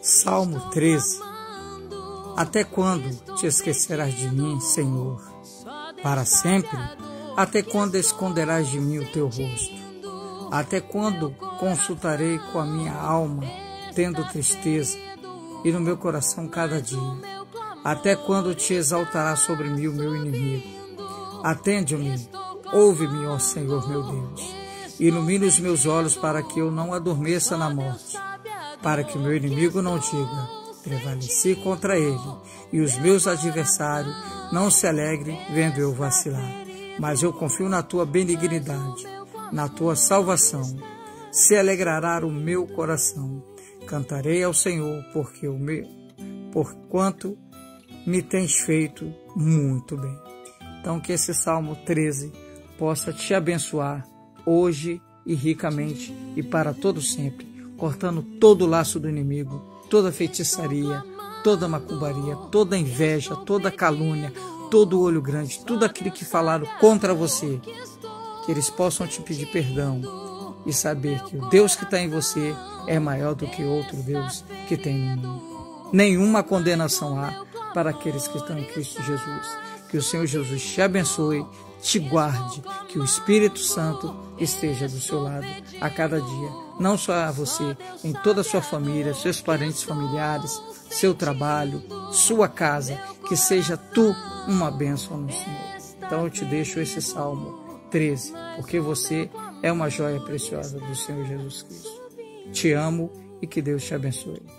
Salmo 13. Até quando te esquecerás de mim, Senhor? Para sempre? Até quando esconderás de mim o teu rosto? Até quando consultarei com a minha alma, tendo tristeza, e no meu coração cada dia? Até quando te exaltará sobre mim o meu inimigo? Atende-me, ouve-me, ó Senhor meu Deus. Ilumine os meus olhos para que eu não adormeça na morte, para que o meu inimigo não diga, prevaleci contra ele, e os meus adversários não se alegrem vendo eu vacilar. Mas eu confio na tua benignidade, na tua salvação. Se alegrará o meu coração. Cantarei ao Senhor, porquanto me tens feito muito bem. Então que esse Salmo 13 possa te abençoar hoje e ricamente e para todo sempre, cortando todo o laço do inimigo, toda feitiçaria, toda macumbaria, toda inveja, toda calúnia, todo olho grande, tudo aquilo que falaram contra você, que eles possam te pedir perdão e saber que o Deus que está em você é maior do que outro Deus que tem no mundo. Nenhuma condenação há para aqueles que estão em Cristo Jesus. Que o Senhor Jesus te abençoe, te guarde, que o Espírito Santo esteja do seu lado a cada dia, não só a você, em toda a sua família, seus parentes familiares, seu trabalho, sua casa, que seja tu uma bênção no Senhor. Então eu te deixo esse Salmo 13, porque você é uma joia preciosa do Senhor Jesus Cristo. Te amo e que Deus te abençoe.